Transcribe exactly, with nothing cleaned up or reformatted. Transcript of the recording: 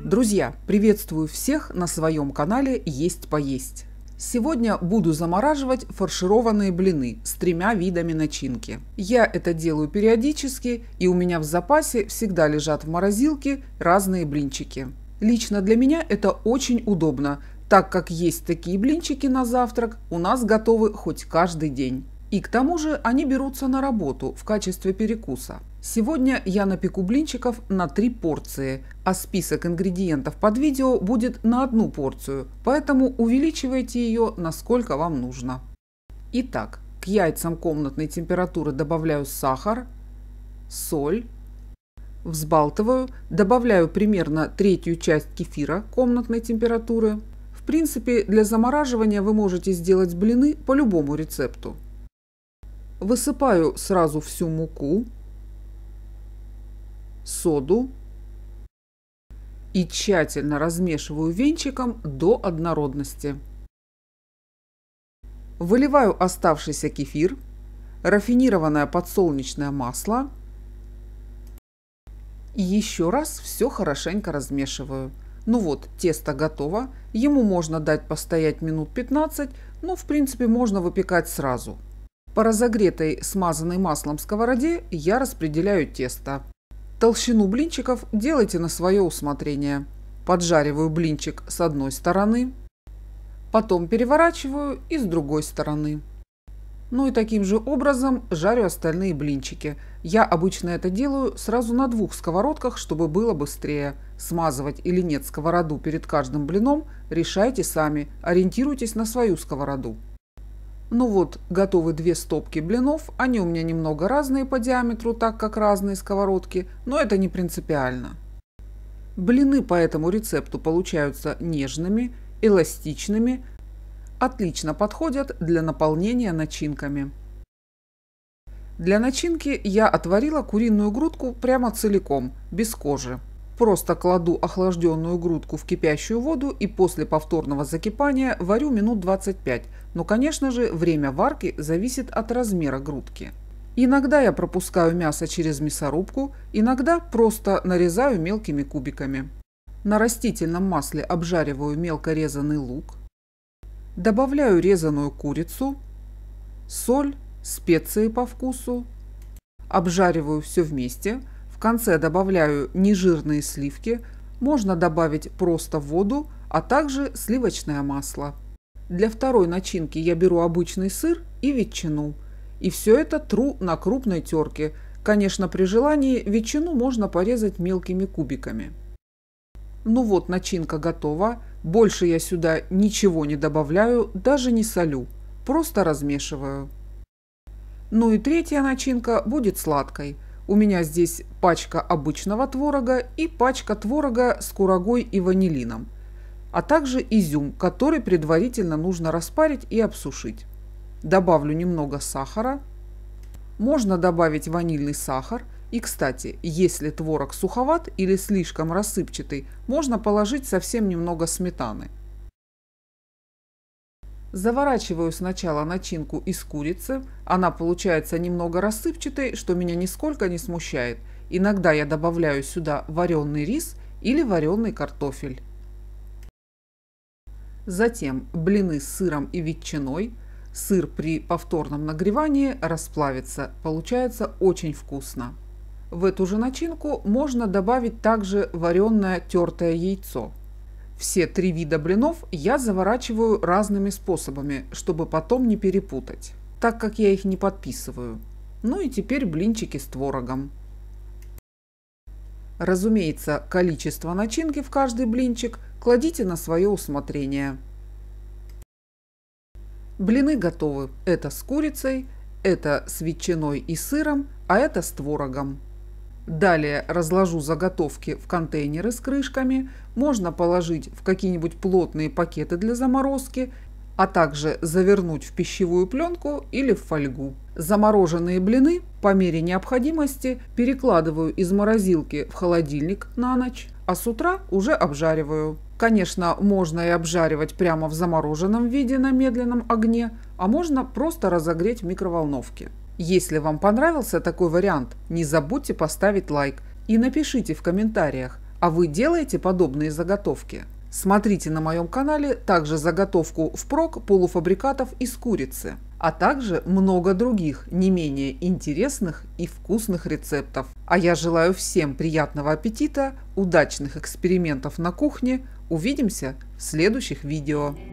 Друзья, приветствую всех на своем канале «Есть поесть». Сегодня буду замораживать фаршированные блины с тремя видами начинки. Я это делаю периодически, и у меня в запасе всегда лежат в морозилке разные блинчики. Лично для меня это очень удобно, так как есть такие блинчики на завтрак у нас готовы хоть каждый день. И к тому же они берутся на работу в качестве перекуса. Сегодня я напеку блинчиков на три порции, а список ингредиентов под видео будет на одну порцию, поэтому увеличивайте ее насколько вам нужно. Итак, к яйцам комнатной температуры добавляю сахар, соль, взбалтываю, добавляю примерно третью часть кефира комнатной температуры. В принципе, для замораживания вы можете сделать блины по любому рецепту. Высыпаю сразу всю муку, соду и тщательно размешиваю венчиком до однородности. Выливаю оставшийся кефир, рафинированное подсолнечное масло и еще раз все хорошенько размешиваю. Ну вот, тесто готово, ему можно дать постоять минут пятнадцать, но в принципе можно выпекать сразу. По разогретой смазанной маслом сковороде я распределяю тесто. Толщину блинчиков делайте на свое усмотрение. Поджариваю блинчик с одной стороны, потом переворачиваю и с другой стороны. Ну и таким же образом жарю остальные блинчики. Я обычно это делаю сразу на двух сковородках, чтобы было быстрее. Смазывать или нет сковороду перед каждым блином решайте сами, ориентируйтесь на свою сковороду. Ну вот, готовы две стопки блинов, они у меня немного разные по диаметру, так как разные сковородки, но это не принципиально. Блины по этому рецепту получаются нежными, эластичными, отлично подходят для наполнения начинками. Для начинки я отварила куриную грудку прямо целиком, без кожи. Просто кладу охлажденную грудку в кипящую воду и после повторного закипания варю минут двадцать пять. Но, конечно же, время варки зависит от размера грудки. Иногда я пропускаю мясо через мясорубку, иногда просто нарезаю мелкими кубиками. На растительном масле обжариваю мелко резанный лук. Добавляю резаную курицу, соль, специи по вкусу. Обжариваю все вместе. В конце добавляю нежирные сливки, можно добавить просто воду, а также сливочное масло. Для второй начинки я беру обычный сыр и ветчину. И все это тру на крупной терке. Конечно, при желании ветчину можно порезать мелкими кубиками. Ну вот, начинка готова. Больше я сюда ничего не добавляю, даже не солю. Просто размешиваю. Ну и третья начинка будет сладкой. У меня здесь пачка обычного творога и пачка творога с курагой и ванилином, а также изюм, который предварительно нужно распарить и обсушить. Добавлю немного сахара. Можно добавить ванильный сахар. И, кстати, если творог суховат или слишком рассыпчатый, можно положить совсем немного сметаны. Заворачиваю сначала начинку из курицы. Она получается немного рассыпчатой, что меня нисколько не смущает. Иногда я добавляю сюда вареный рис или вареный картофель. Затем блины с сыром и ветчиной. Сыр при повторном нагревании расплавится. Получается очень вкусно. В эту же начинку можно добавить также вареное тертое яйцо. Все три вида блинов я заворачиваю разными способами, чтобы потом не перепутать, так как я их не подписываю. Ну и теперь блинчики с творогом. Разумеется, количество начинки в каждый блинчик кладите на свое усмотрение. Блины готовы. Это с курицей, это с ветчиной и сыром, а это с творогом. Далее разложу заготовки в контейнеры с крышками, можно положить в какие-нибудь плотные пакеты для заморозки, а также завернуть в пищевую пленку или в фольгу. Замороженные блины по мере необходимости перекладываю из морозилки в холодильник на ночь, а с утра уже обжариваю. Конечно, можно и обжаривать прямо в замороженном виде на медленном огне, а можно просто разогреть в микроволновке. Если вам понравился такой вариант, не забудьте поставить лайк и напишите в комментариях, А вы делаете подобные заготовки? Смотрите на моем канале также заготовку впрок полуфабрикатов из курицы, а также много других не менее интересных и вкусных рецептов. А я желаю всем приятного аппетита, удачных экспериментов на кухне. Увидимся в следующих видео.